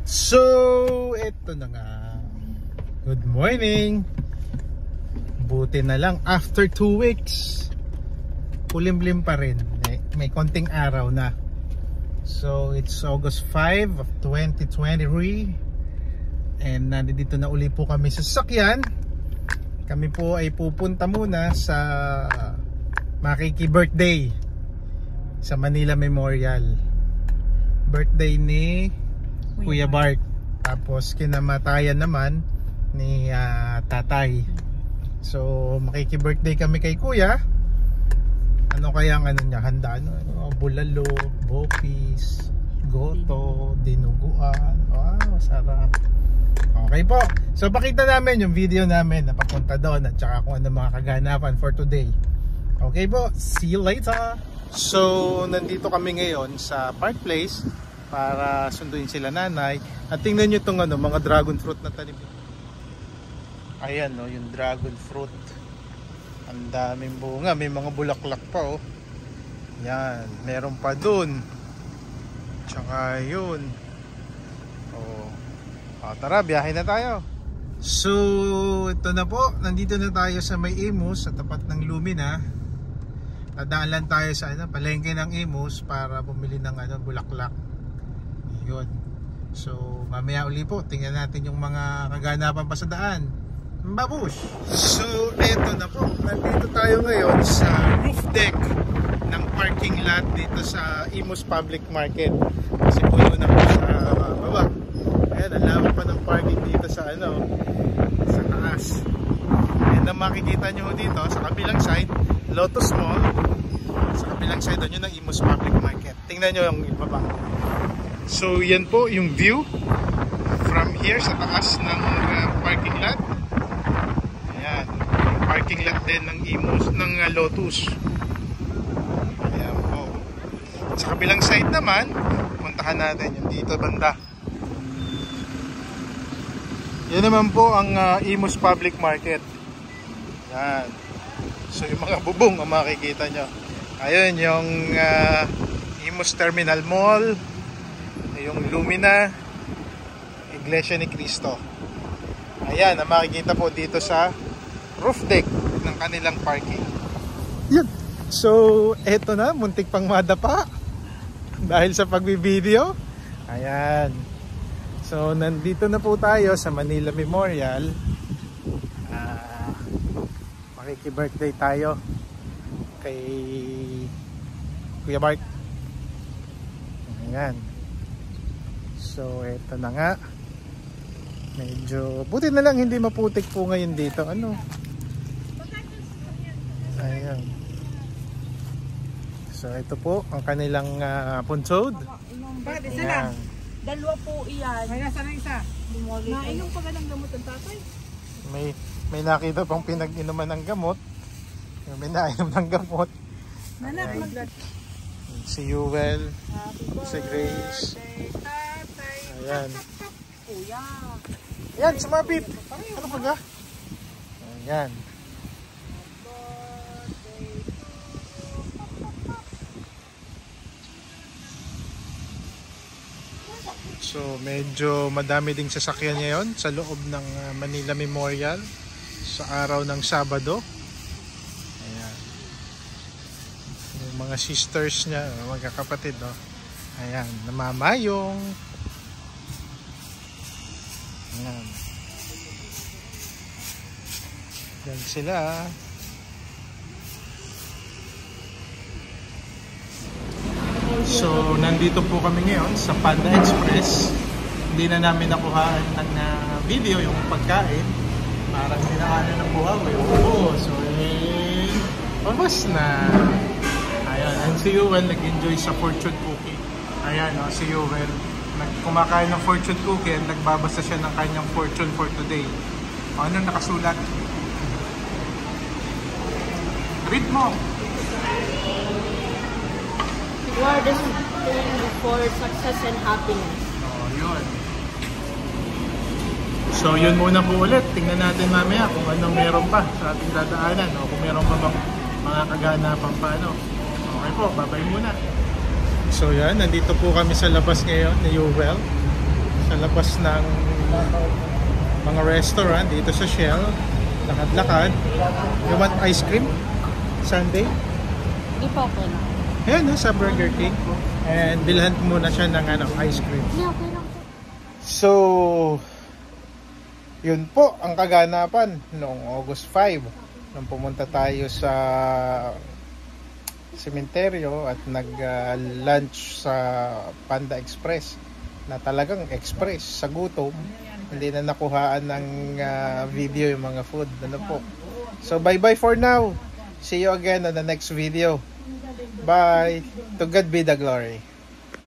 So, eto na nga. Good morning. Buti na lang after 2 weeks. Kulimlim pa rin. May konting araw na. So, it's August 5 of 2023. And nandito na uli po kami sa sasakyan. Kami po ay pupunta muna sa makiki-birthday sa Manila Memorial. Birthday ni Kuya Bart. Tapos kinamatayan naman ni tatay. So makiki-birthday kami kay Kuya. Ano kaya ang ano niya? Handa ano? Bulalo, bopis, goto, dinuguan. Wow, sarap. Okay po. So pakita namin yung video namin na papunta doon at saka kung ano mga kaganapan for today. Okay po. See you later. So nandito kami ngayon sa Park Place para sunduin sila nanay. At tingnan nyo itong ano, mga dragon fruit na tanim. Ayan no, yung dragon fruit. Ang daming bunga, may mga bulaklak pa oh. Yan, meron pa dun. Tsaka yun. Oh. Tara, biyahe na tayo. So, ito na po. Nandito na tayo sa may Imus, sa tapat ng Lumina. Dadaan tayo sa palengke ng Imus para bumili ng bulaklak. Yun. So mamaya uli po tingnan natin yung mga kaganapan pa sa daan. Babush! So eto na po, nandito tayo ngayon sa roof deck ng parking lot dito sa Imus Public Market. Kasi puno na po sa baba. Ayan, ang lawak pa ng parking dito sa sa taas. And ang makikita nyo dito sa kabilang side, Lotus Mall. Sa kabilang side doon yun ang Imus Public Market. Tingnan nyo yung ibaba. So yan po yung view from here sa taas ng parking lot. Ayan, yung parking lot din ng Imus, ng Lotus. Ayan po. Sa kabilang side naman, puntahan natin yung dito banda. Yan naman po ang Imus Public Market. Ayan. So yung mga bubong ang makikita nyo. Ayun yung Imus Terminal Mall, yung Lumina, Iglesia ni Cristo. Ayan, ang makikita po dito sa roof deck ng kanilang parking. Yan. So, eto na, muntik pang madapa dahil sa pagbibideo. Ayan. So, nandito na po tayo sa Manila Memorial. Makiki-birthday tayo kay Kuya Bart. Ayan. So eto na nga. Medyo buti na lang hindi maputik po ngayon dito. Ayan. So ito po ang kanilang punsod. Ayan. Dalawa po iyan. May nasa na isa. Nainom pa ba ng gamot ang tatay? May nakita pang pinag-inuman ng gamot. May nainom ng gamot. Nanak, Si Yuel, si Grace. Ayan. Kuya. Ayan, sumabit. Ano pa ga? Ayan. So medyo madami ding sasakyan ngayon sa loob ng Manila Memorial sa araw ng Sabado. Ayan. Yung mga sisters niya, magkakapatid, no? Ayan, namamayong. Ayan. Yan sila. So, nandito po kami ngayon sa Panda Express. Hindi na namin nakuhaan ng video yung pagkain. Parang dinaanan ng buhawi. Oo, so almost na. Ayan, and si Yuel nag-enjoy sa fortune cookie. Ayan, si Yuel kumakain ng fortune cookie and nagbabasa siya ng kanyang fortune for today. Ano nakasulat? Read mo! God is praying for success and happiness. Oh, yun. So, yun muna po ulit. Tingnan natin mamaya kung anong meron pa sa ating dadaanan o kung meron pa bang mga kaganapan pa. Okay po, babay muna. So yan, nandito po kami sa labas ngayon ni Yuel. sa labas ng mga restaurant dito sa Shell. Lakad-lakad. You want ice cream? Sunday? Di pa okay na. Ayan, sa Burger King. And bilhan muna siya ng ice cream. Hindi, okay lang. So, yun po ang kaganapan noong August 5 nung pumunta tayo sa sementeryo at nag-lunch sa Panda Express na talagang express sa gutom. Hindi na nakuhaan ng video yung mga food. Ano po. So, bye-bye for now. See you again on the next video. Bye. To God be the glory.